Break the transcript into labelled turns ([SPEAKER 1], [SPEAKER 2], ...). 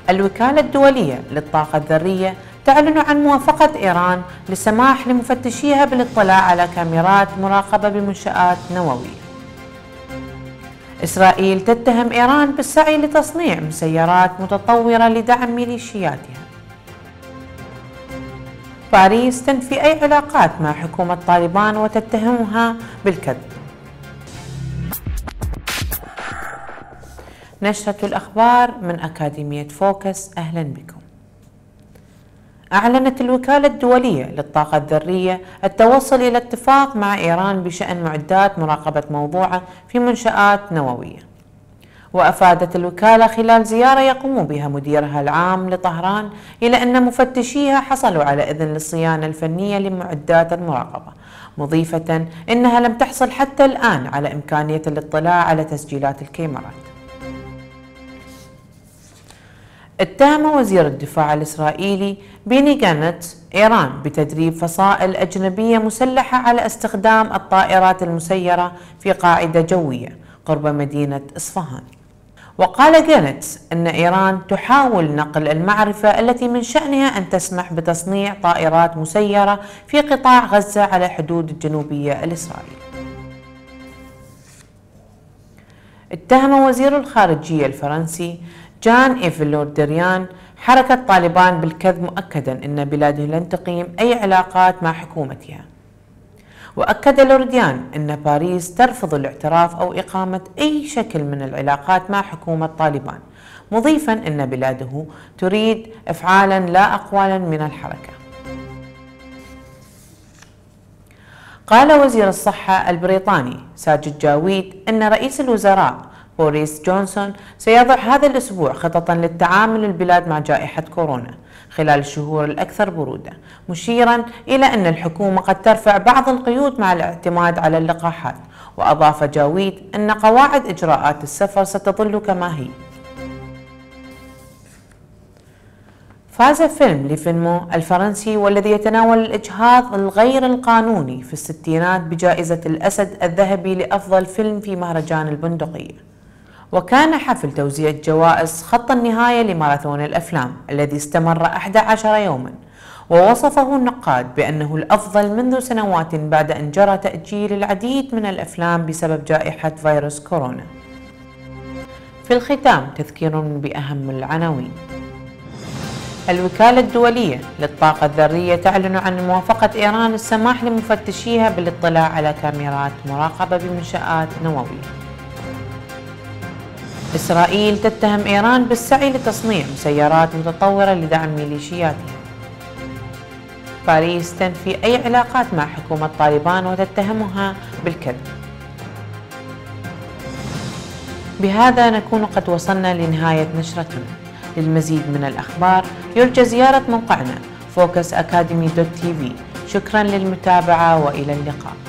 [SPEAKER 1] الوكالة الدولية للطاقة الذرية تعلن عن موافقة إيران للسماح لمفتشيها بالاطلاع على كاميرات مراقبة بمنشآت نووية. إسرائيل تتهم إيران بالسعي لتصنيع مسيرات متطورة لدعم ميليشياتها. باريس تنفي أي علاقات مع حكومة طالبان وتتهمها بالكذب. نشرة الأخبار من أكاديمية فوكس، أهلا بكم. أعلنت الوكالة الدولية للطاقة الذرية التوصل إلى اتفاق مع إيران بشأن معدات مراقبة موضوعة في منشآت نووية. وأفادت الوكالة خلال زيارة يقوم بها مديرها العام لطهران إلى أن مفتشيها حصلوا على إذن للصيانة الفنية لمعدات المراقبة، مضيفة أنها لم تحصل حتى الآن على إمكانية الاطلاع على تسجيلات الكاميرات. اتهم وزير الدفاع الإسرائيلي بيني جانتس إيران بتدريب فصائل أجنبية مسلحة على استخدام الطائرات المسيرة في قاعدة جوية قرب مدينة إصفهان. وقال جانتس أن إيران تحاول نقل المعرفة التي من شأنها أن تسمح بتصنيع طائرات مسيرة في قطاع غزة على الحدود الجنوبية الإسرائيلية. اتهم وزير الخارجية الفرنسي جان-إيف لو دريان حركة طالبان بالكذب، مؤكدا أن بلاده لن تقيم أي علاقات مع حكومتها. وأكد لورديان أن باريس ترفض الاعتراف أو إقامة أي شكل من العلاقات مع حكومة طالبان، مضيفا أن بلاده تريد إفعالا لا أقوالا من الحركة. قال وزير الصحة البريطاني ساجد جاويد أن رئيس الوزراء بوريس جونسون سيضع هذا الأسبوع خططا للتعامل البلاد مع جائحة كورونا خلال الشهور الأكثر برودة، مشيرا إلى أن الحكومة قد ترفع بعض القيود مع الاعتماد على اللقاحات. وأضاف جاويد أن قواعد إجراءات السفر ستظل كما هي. فاز فيلم لفينمو الفرنسي والذي يتناول الإجهاض الغير القانوني في الستينات بجائزة الأسد الذهبي لأفضل فيلم في مهرجان البندقية. وكان حفل توزيع الجوائز خط النهاية لماراثون الأفلام الذي استمر 11 يوما، ووصفه النقاد بأنه الأفضل منذ سنوات بعد أن جرى تأجيل العديد من الأفلام بسبب جائحة فيروس كورونا. في الختام تذكير بأهم العناوين. الوكالة الدولية للطاقة الذرية تعلن عن موافقة إيران السماح لمفتشيها بالاطلاع على كاميرات مراقبة بمنشآت نووية. إسرائيل تتهم إيران بالسعي لتصنيع مسيرات متطورة لدعم ميليشياتها. باريس تنفي أي علاقات مع حكومة طالبان وتتهمها بالكذب. بهذا نكون قد وصلنا لنهاية نشرتنا. للمزيد من الأخبار يرجى زيارة موقعنا focusacademy.tv. شكرا للمتابعة وإلى اللقاء.